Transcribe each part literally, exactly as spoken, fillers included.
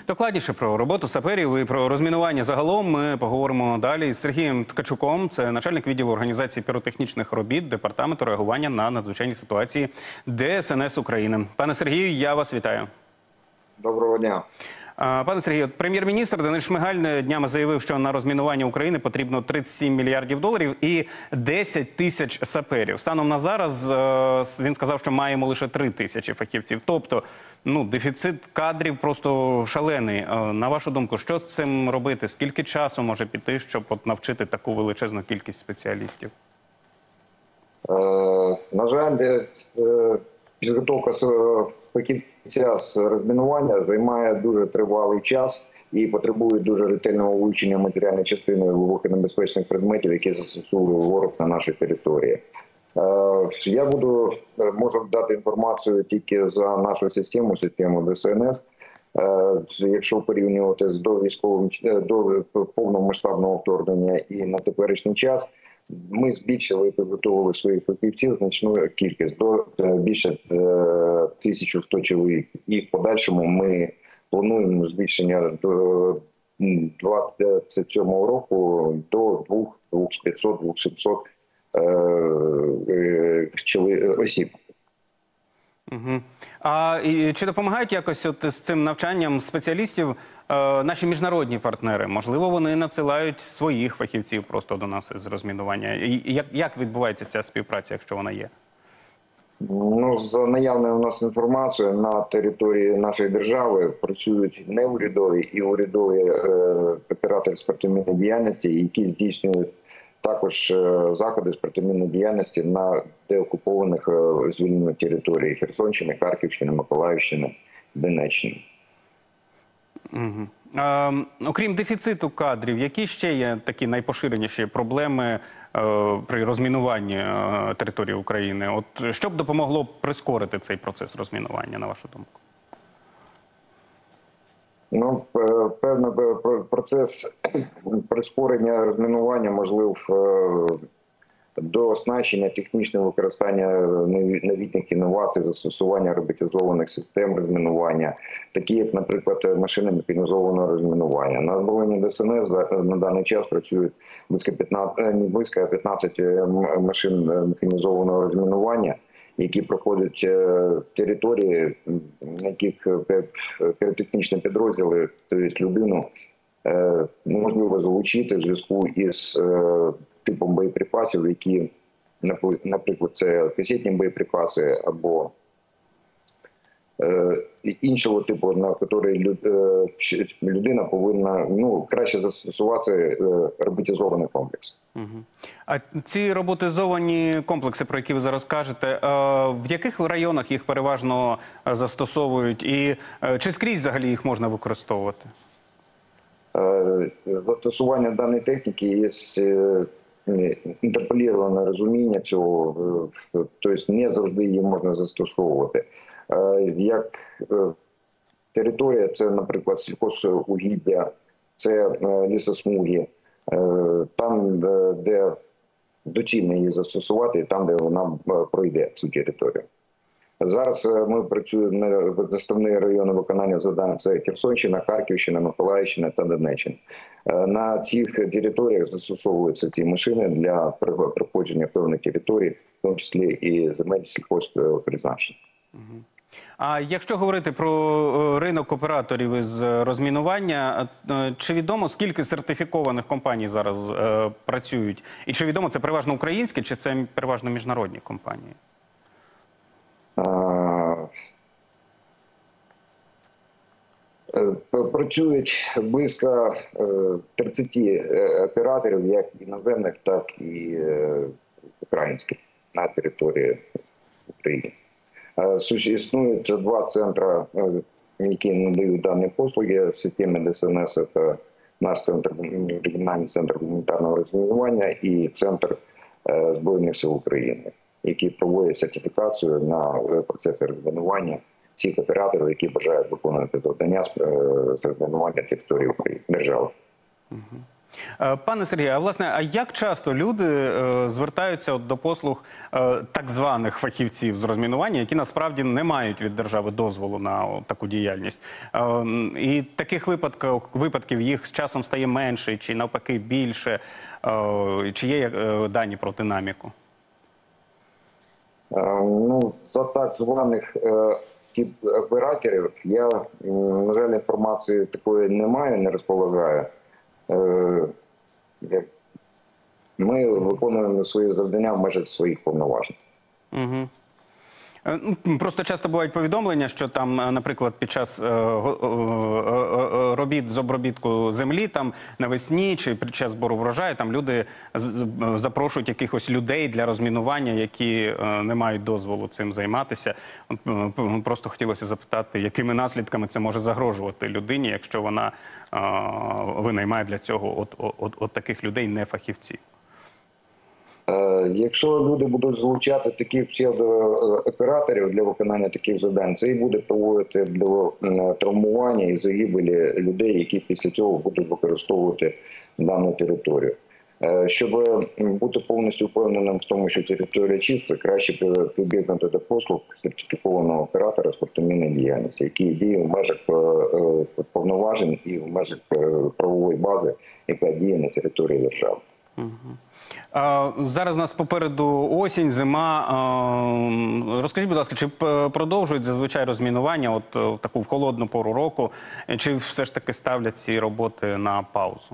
Докладніше про роботу саперів і про розмінування загалом ми поговоримо далі з Сергієм Ткачуком. Це начальник відділу організації піротехнічних робіт Департаменту реагування на надзвичайні ситуації Де Ес Ен Ес України. Пане Сергію, я вас вітаю. Доброго дня. Пане Сергію, прем'єр-міністр Денис Шмигаль днями заявив, що на розмінування України потрібно тридцять сім мільярдів доларів і десять тисяч саперів. Станом на зараз він сказав, що маємо лише три тисячі фахівців. Тобто, ну, дефіцит кадрів просто шалений. На вашу думку, що з цим робити? Скільки часу може піти, щоб от навчити таку величезну кількість спеціалістів? Е, на жаль, е, підготовка фахівця з розмінування займає дуже тривалий час і потребує дуже ретельного вивчення матеріальної частини вибухонебезпечних предметів, які застосовує ворог на нашій території. Я буду, можу дати інформацію тільки за нашу систему, систему Де Ес Ен Ес. Якщо порівнювати з до військовим, до повномасштабного вторгнення і на теперішній час, ми збільшили і підготовили своїх фахівців значну кількість, до більше тисячі сто чоловік. І в подальшому ми плануємо збільшення до двадцять сьомого року до двох п'ятсот - двох сімсот осіб. Угу. А і, чи допомагають якось от з цим навчанням спеціалістів е, наші міжнародні партнери? Можливо, вони надсилають своїх фахівців просто до нас з розмінування. І, як, як відбувається ця співпраця, якщо вона є? Ну, за наявною у нас інформацією, на території нашої держави працюють неурядові і урядові е, оператори з протимінної діяльності, які здійснюють також заходи з протимінної діяльності на деокупованих звільнених територіях Херсонщини, Харківщини, Миколаївщини, Донеччини. Угу. Е, окрім дефіциту кадрів, які ще є такі найпоширеніші проблеми е, при розмінуванні е, території України? От що б допомогло прискорити цей процес розмінування, на вашу думку? Ну, певно, процес прискорення розмінування можливо до оснащення технічного використання новітніх інновацій, застосування роботизованих систем розмінування, такі як, наприклад, машини механізованого розмінування. На озброєнні Де Ес Ен Ес на даний час працюють близько п'ятнадцять, не близько, а п'ятнадцять машин механізованого розмінування, які проходять території, на яких піротехнічні підрозділи, тобто людину, можливо залучити в зв'язку із типом боєприпасів, які, наприклад, це касетні боєприпаси або іншого типу, на який людина повинна, ну, краще застосувати роботизований комплекс. Угу. А ці роботизовані комплекси, про які ви зараз кажете, в яких районах їх переважно застосовують і чи скрізь взагалі їх можна використовувати? Застосування даної техніки є інтерполіроване розуміння цього, тобто не завжди її можна застосовувати. Як територія, це, наприклад, сільхозугіддя, це лісосмуги, там, де доцільно її застосувати, там, де вона пройде цю територію. Зараз ми працюємо в основні райони виконання завдань – це Херсонщина, Харківщина, Миколаївщина та Донеччина. На цих територіях застосовуються ці машини для проходження певних територій, в тому числі і земель сільськогосподарського призначення. А якщо говорити про ринок операторів із розмінування, чи відомо, скільки сертифікованих компаній зараз е, працюють? І чи відомо, це переважно українські, чи це переважно міжнародні компанії? Працюють близько тридцяти операторів, як іноземних, так і українських на території України. Існують два центри, які надають дані послуги в системі Де Ес Ен Ес. Це наш центр, регіональний центр гуманітарного розмінування і центр Збройних сил України, які проводять сертифікацію на процеси розмінування цих операторів, які бажають виконувати завдання з розмінування території України, держави. Е, Пане Сергію, а власне, а як часто люди е, звертаються от до послуг е, так званих фахівців з розмінування, які насправді не мають від держави дозволу на о, таку діяльність? Е, і таких випадків, випадків їх з часом стає менше, чи навпаки більше? Е, чи є е, дані про динаміку? Е, Ну, за так званих е, тип операторів я, м, на жаль, інформації такої не маю, не розполагаю. Е, як- Ми виконуємо свої завдання в межах своїх повноважень. Угу. Ну, просто часто бувають повідомлення, що там, е, наприклад, під час е, го- е, е, е, робіт з обробітку землі, там навесні чи під час збору врожаю, там люди з- е, запрошують якихось людей для розмінування, які е, не мають дозволу цим займатися. От, е, п- Просто хотілося запитати, якими наслідками це може загрожувати людині, якщо вона е, винаймає для цього от, от, от, от таких людей, не фахівців. Е, Якщо люди будуть залучати таких псевдооператорів для виконання таких завдань, це і буде приводити до м, травмування і загибелі людей, які після цього будуть використовувати дану територію. Е, Щоб м, бути повністю впевненим в тому, що територія чиста, краще при- прибігнути до послуг сертифікованого оператора з протимінної діяльності, який діє в межах е, е, повноважень і в межах е, правової бази, яка діє на території держави. А, Зараз у нас попереду осінь, зима. А, Розкажіть, будь ласка, чи п- продовжують зазвичай розмінування от е, в таку в холодну пору року, чи все ж таки ставлять ці роботи на паузу?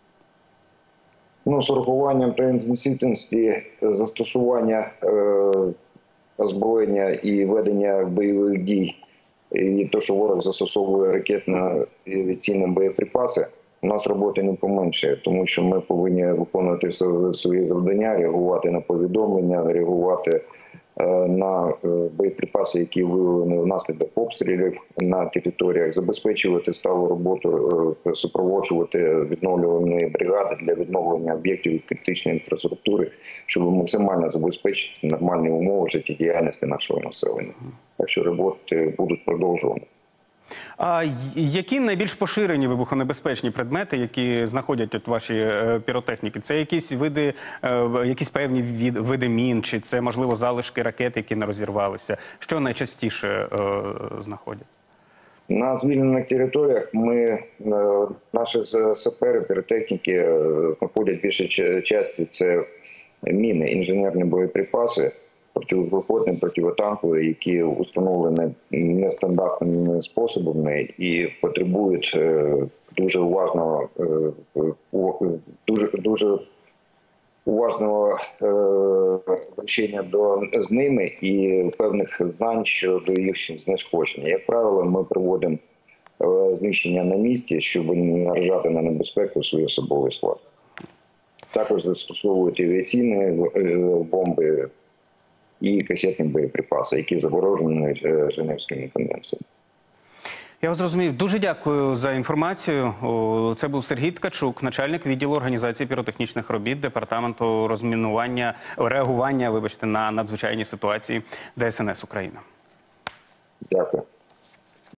Ну, з урахуванням та інтенсивності застосування е, озброєння і ведення бойових дій, і те, що ворог застосовує ракетно-авіаційні боєприпаси, у нас роботи не поменшує, тому що ми повинні виконувати все- свої завдання, реагувати на повідомлення, реагувати е, на е, боєприпаси, які виявлені внаслідок обстрілів на територіях, забезпечувати сталу роботу, е, супроводжувати відновлювальні бригади для відновлення об'єктів критичної інфраструктури, щоб максимально забезпечити нормальні умови життєдіяльності нашого населення. Так що роботи будуть продовжувані. А й- які найбільш поширені вибухонебезпечні предмети, які знаходять от ваші е, піротехніки? Це якісь види, е, якісь певні від- види мін, чи це, можливо, залишки ракет, які не розірвалися? Що найчастіше е, знаходять? На звільнених територіях ми, е, наші с- сапери, піротехніки е, знаходять більше ч- часті це міни, інженерні боєприпаси, протипіхотні, протитанкові, які установлені нестандартними способами і потребують е, дуже уважного, е, у- дуже, дуже уважного е, вручення до з ними і певних знань щодо їх знешкодження. Як правило, ми проводимо е, знищення на місці, щоб не наражати на небезпеку свій особовий склад. Також застосовують авіаційні е, бомби і касетні боєприпаси, які заборонені е, Женевськими конвенціями. Я вас зрозумів. Дуже дякую за інформацію. О, Це був Сергій Ткачук, начальник відділу організації піротехнічних робіт Департаменту розмінування, реагування, вибачте, на надзвичайні ситуації ДСНС України. Дякую.